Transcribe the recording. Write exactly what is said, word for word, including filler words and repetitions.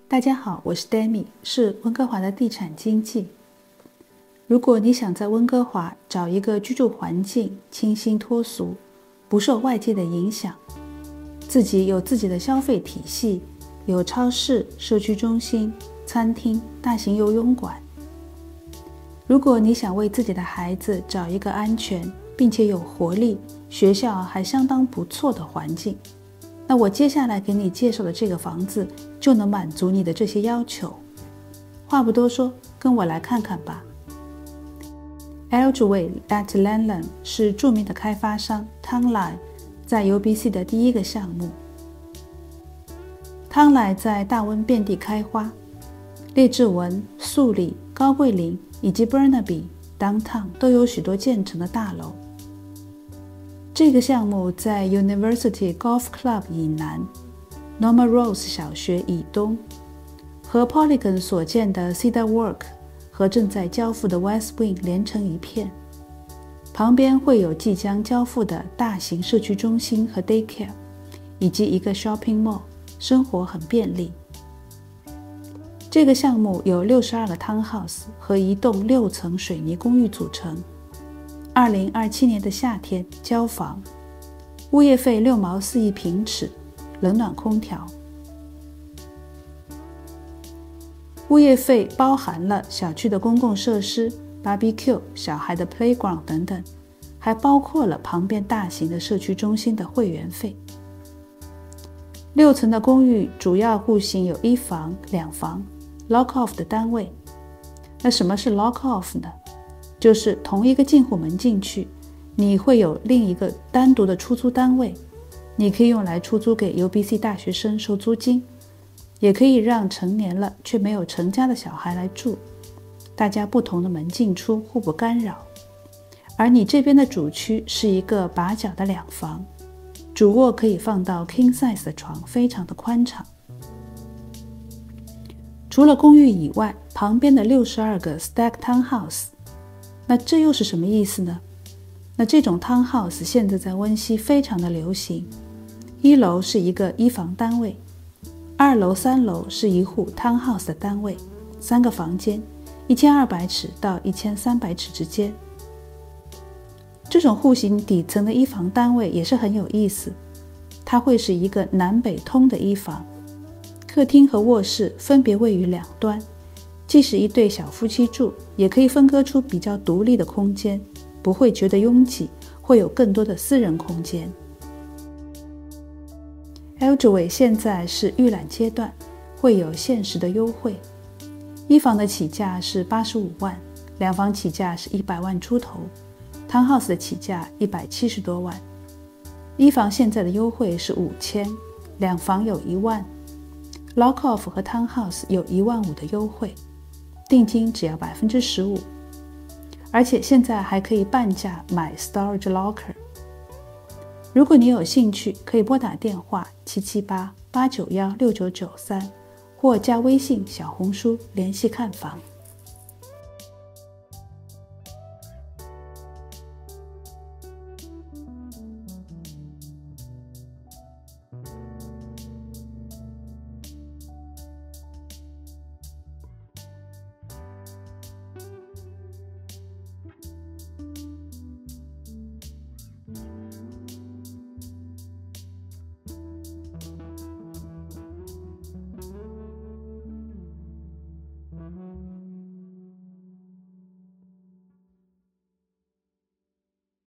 大家好，我是 Demi， 是温哥华的地产经纪。如果你想在温哥华找一个居住环境清新脱俗，不受外界的影响，自己有自己的消费体系，有超市、社区中心、餐厅、大型游泳馆。如果你想为自己的孩子找一个安全并且有活力、学校还相当不错的环境，那我接下来给你介绍的这个房子就能满足你的这些要求。话不多说，跟我来看看吧。Edgeway at Lannlam 是著名的开发商 Townline 在 U B C 的第一个项目。Townline 在大温遍地开花，列治文、素里、高桂林以及 Burnaby、Downtown 都有许多建成的大楼。这个项目在 University Golf Club 以南， Norma Rose 小学以东，和 Polygon 所建的 Cedar Walk 和正在交付的 West Wing 连成一片。旁边会有即将交付的大型社区中心和 Daycare， 以及一个 Shopping Mall， 生活很便利。这个项目由六十二个 Townhouse 和一栋六层水泥公寓组成。二零二七年的夏天交房，物业费六毛四一平尺，冷暖空调。物业费包含了小区的公共设施、barbecue、小孩的 playground 等等，还包括了旁边大型的社区中心的会员费。六层的公寓主要户型有一房、两房 lock off 的单位。那什么是 lock off 呢？就是同一个进户门进去，你会有另一个单独的出租单位，你可以用来出租给 U B C 大学生收租金，也可以让成年了却没有成家的小孩来住，大家不同的门进出，互不干扰。而你这边的主区是一个把角的两房，主卧可以放到 king size 的床，非常的宽敞。除了公寓以外，旁边的六十二个 stack townhouse，那这又是什么意思呢？那这种 townhouse 现在在温西非常的流行。一楼是一个一房单位，二楼、三楼是一户 townhouse 的单位，三个房间，一千二百尺到一千三百尺之间。这种户型底层的一房单位也是很有意思，它会是一个南北通的一房，客厅和卧室分别位于两端。即使一对小夫妻住，也可以分割出比较独立的空间，不会觉得拥挤，会有更多的私人空间。Edgeway 现在是预览阶段，会有限时的优惠。一房的起价是八十五万，两房起价是一百万出头， Townhouse 的起价一百七十多万。一房现在的优惠是五千，两房有一万， Lock Off 和 Townhouse 有一万五的优惠。定金只要 百分之十五， 而且现在还可以半价买 Storage Locker。 如果你有兴趣，可以拨打电话七七八八九一六九九三或加微信小红书联系看房。